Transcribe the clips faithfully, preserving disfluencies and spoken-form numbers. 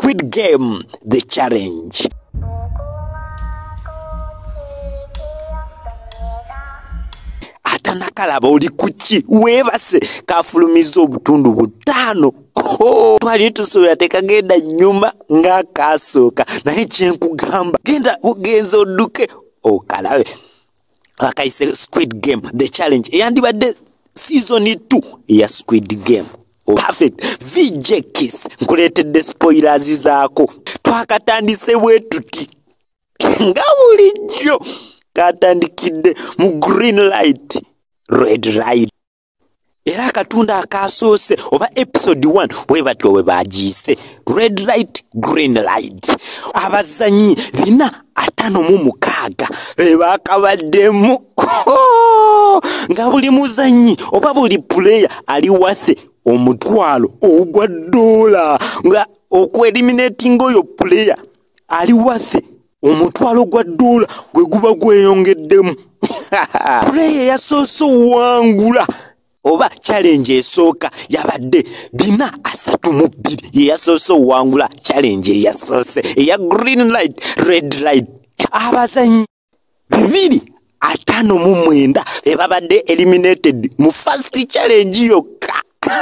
Squid Game, the challenge. Atanakalaba oli kuchi webase kafulumizo obutundu butano. Oh, twali tusobola tekagenda nyuma nga kasoka naye kyenkugamba genda ugenza odduke okalabe bakayise Squid Game the challenge eyandibadde season two ya Squid Game. Oh, perfect. V J Kiss nkuletedde spoilers zaako twakatandise bwe tuti nga bulijjo katandikidde mu green light red light era akatunda akasoose oba episode one webatyo we bagiise red light green light abazanyi bina atano mu mukaaga bakabaddemu nga buli muzanyi oba buli player ali wathe omutwalo ogwa dola nga okwe-eliminating oyo player ali wathe omutwalo gwa dola gwe guba gweyongeddemu. Player yasoose wangula oba challenge esooka yabadde bina asatu mu bbiri ye yasoose wangula challenge eyasoose eya green light red light. Abazanyi bibiri atano mu mwenda ebabadde eliminated mu first challenge yokka.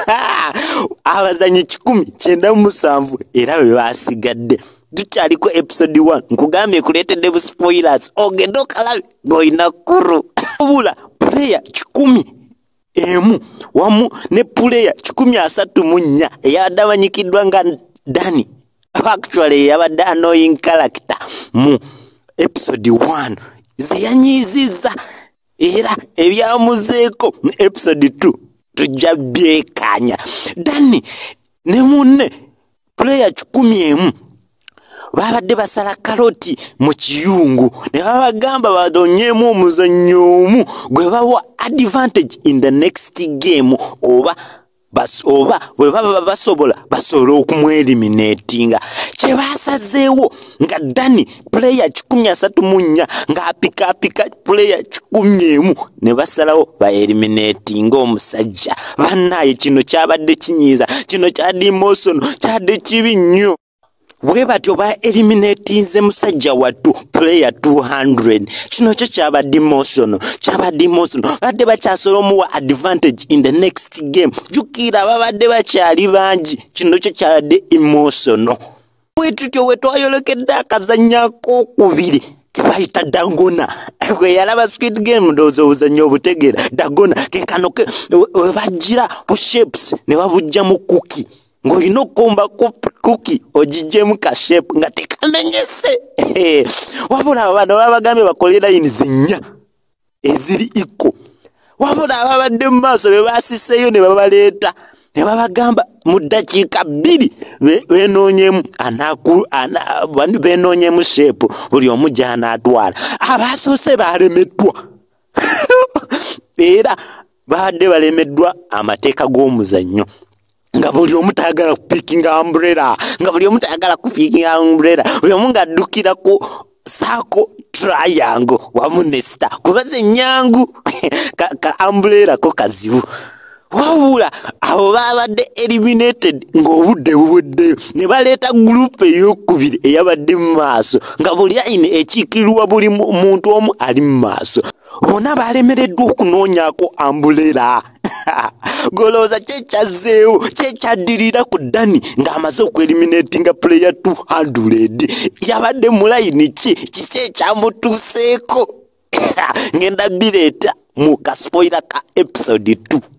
Abazanyi kikumi kyenda mu musanvu era be basigadde. Tuchaliko episode one nkugambye kuletedde bu spoilers ogenda okalabe goina kuru obula player kikumi emu wamu ne player kikumi asatu mu nnya eyadabanyikiddwa nga Dani actually yabadde annoying character mu episode one zeyanyiziza era ebyamuzeeko mu episode two tujja byekanya. Dani ne munne player kikumi emu babadde basala karoti mu kiyungu ne babagamba badonyemu omuzannyo omu gwe bawa advantage in the next game oba bas oba bwe baba basobola basobola okumweliminatinga kye basazeewo nga Dani player kikumi asatu mu nnya nga apika apika player kikumi emu ne basalawo ba eliminatinga omusajja. Bannaye kino kyabadde kinyiiza kino kyadde emotional kyadde kibi nnyo bwe batyo ba eliminatinze musajja wattu player two hundred kino kyo kyabadde emotional kyabadde emotional badde bakyasobola omuwa advantage in the next game jukira babadde bakyali bangi kino kyo kyabadde emotional. Bwe tutyo we twayolekedde akazannyako okubiri kebayita Dagona gwe yalaba Squid Game ndowooza obuzannyo obutegeera Dagona ke kano ke webajjira bu shapes ne babujja mu cookie ng'olina okukomba cookie ogijjemu ka shape nga tekamenyese wabula bano babagambye bakole lines nnya eziri iko wabula ababadde mu maaso be baasiseeyo ne babaleeta ne babagamba mu ddakiika bbiri beenoonyemu anaku beenoonyemu shape buli omu gy'anaatwala. Abasoose baalemeddwa era babadde balemeddwa amateeka g'omuzannyo nga buli omu tayagala kupikinga umbrella nga buli omu tayagala kupikinga umbrella buli omu ng'addukira ku saako triangle wamu ne star kubaze nnyangu ka, ka umbrella ko kazibu. Wabula abo babadde eliminated ng'obudde buweddeyo ne baleeta group ey'okubiri eyabadde mu maaso nga buli line ekiikirwa buli muntu omu ali mu maaso bonna balemereddwa okunoonyaako umbrella. Golooza kyekyazeewo kyekyaddirira ku Dani ng'amaze okweliminatinga player two hundred yabadde mu line ki kiki ekyamutuuseeko ngenda bireeta mu kaspoila ka episode two.